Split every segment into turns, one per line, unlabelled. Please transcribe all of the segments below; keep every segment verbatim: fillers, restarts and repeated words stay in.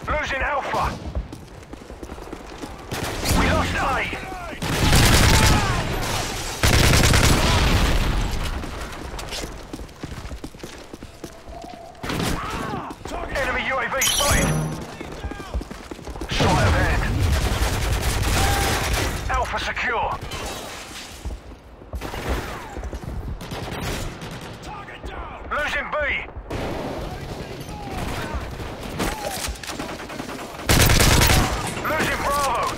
Losing Alpha. We lost A. Enemy U A V spotted. Sight of hand. Alpha secure. Losing B. Losing Bravo.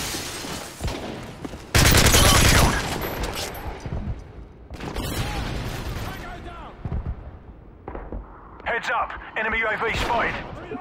Heads up. Enemy U A V spotted.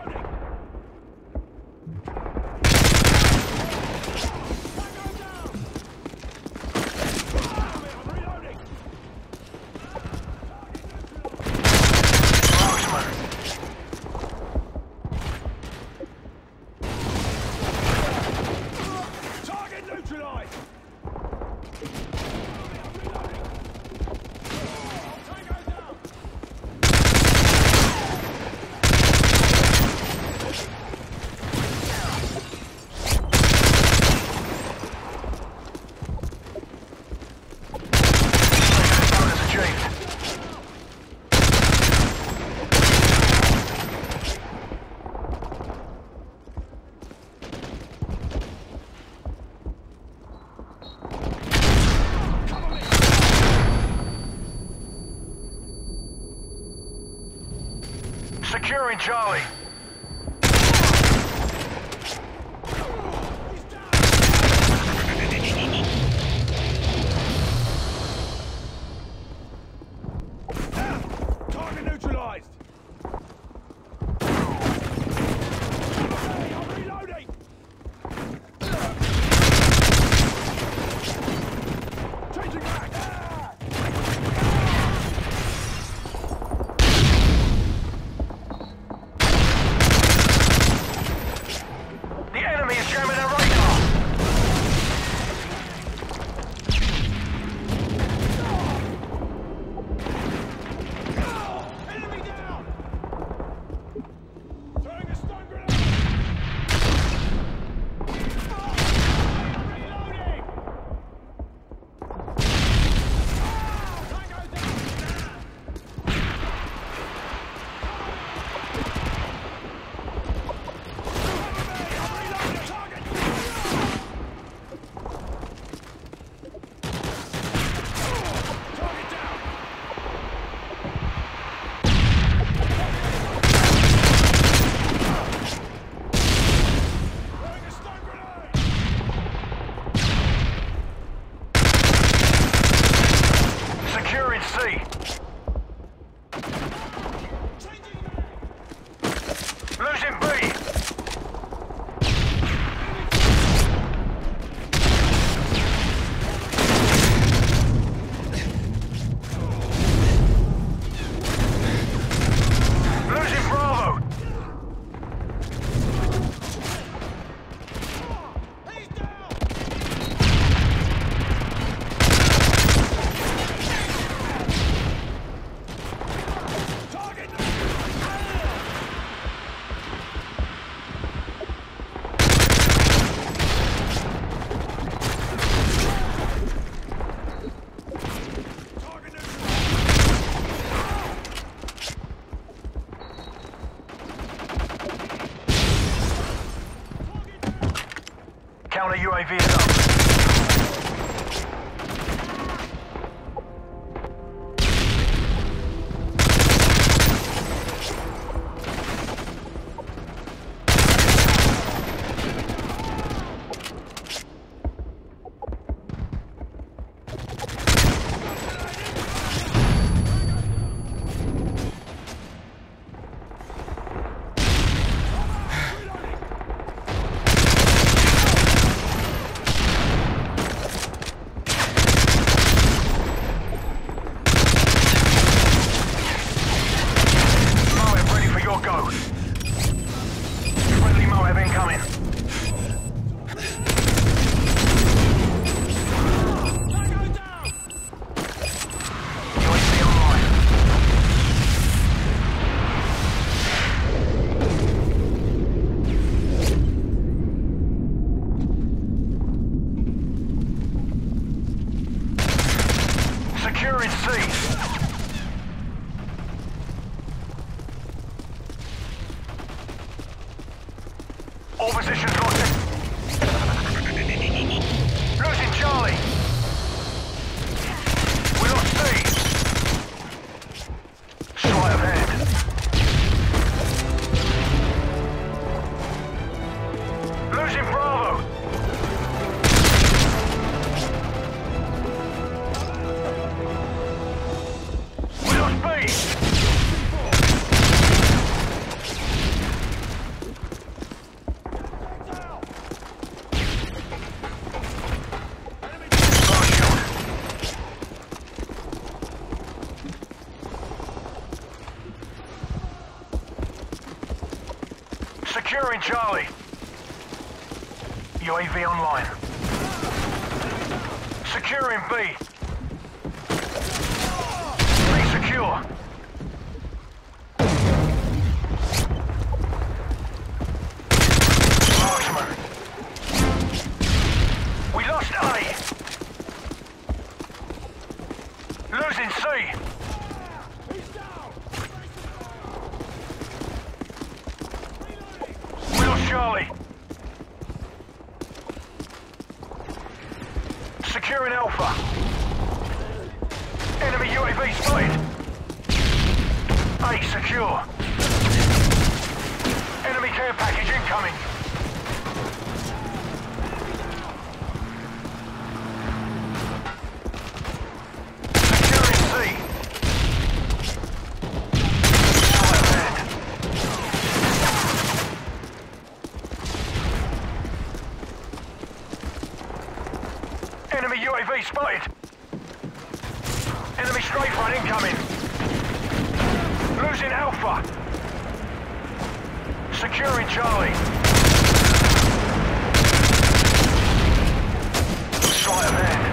Securing Charlie.
Target neutralized. Hey, I'm reloading. Changing back. Losing B. Losing Bravo. He's down. Target.
Counter U A V is up. All positions lost. Losing Charlie. We lost C. Sleight of hand. Losing Bravo. We lost B. Securing Charlie. U A V online. Securing B. B secure. Marksman. We lost A. Losing C. Charlie. Securing Alpha. Enemy U A V spotted. A secure. Enemy care package incoming. Securing C. Enemy U A V spotted. Enemy strafe run incoming. Losing Alpha. Securing Charlie. Sleight of hand.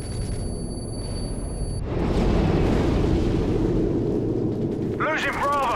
Losing Bravo.